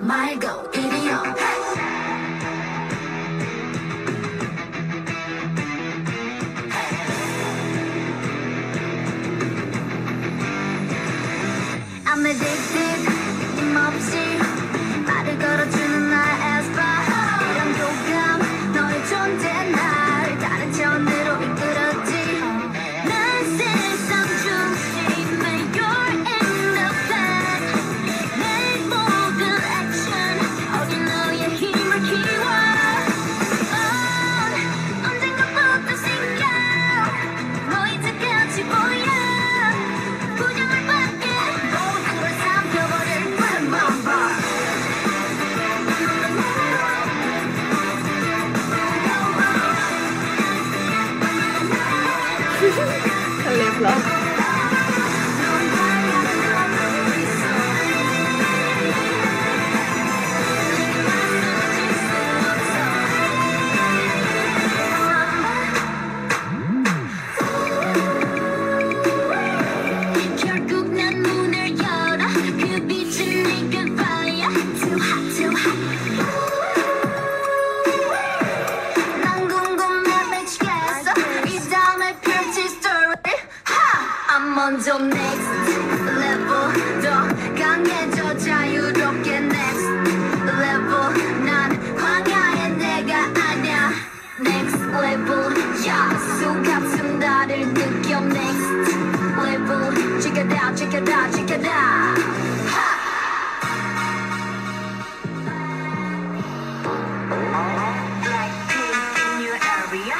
말고 이리요. I'm addicted, 끊임없이 말을 걸어주는 나의 에스파. 이런 교감, 너의 존재 날 다른 차원으로 이끌었지. 난 세상 중심에 you're in the back. 내 모든 액션 어린 너의 힘을 키워. 언젠가부터 생겨 너 이제 끝이 보여. 부정을 받게 모든 걸 삼켜버릴 remember. Kaliplah. 결국 난 문을 열어 그 빛은 네가 fire. Too hot, too hot. 난 궁금해 미치겠어 이 다음에 펼칠 story. I'm on the next level. 더 강해져 자유롭게 next level. 난 광야의 내가 아냐 next level. 야 수갑 나를 느껴 next level. Check it out, check it out, check it out. Blackpink in your area.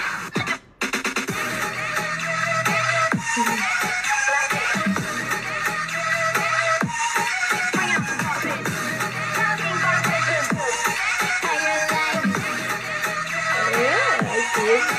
Bring up the puppet. Talking about business. How you like? Yeah, I see it.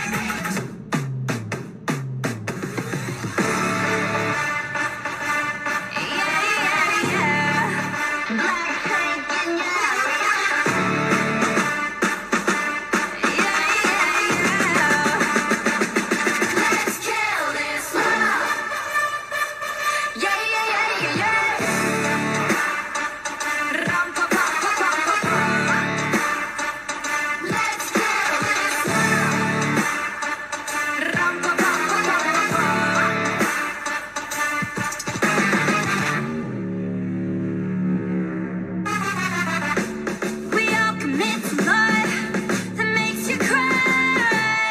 We all commit to life that makes you cry.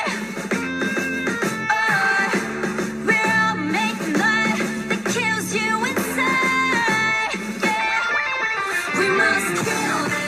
We're all making life that kills you inside. Yeah, we must kill this.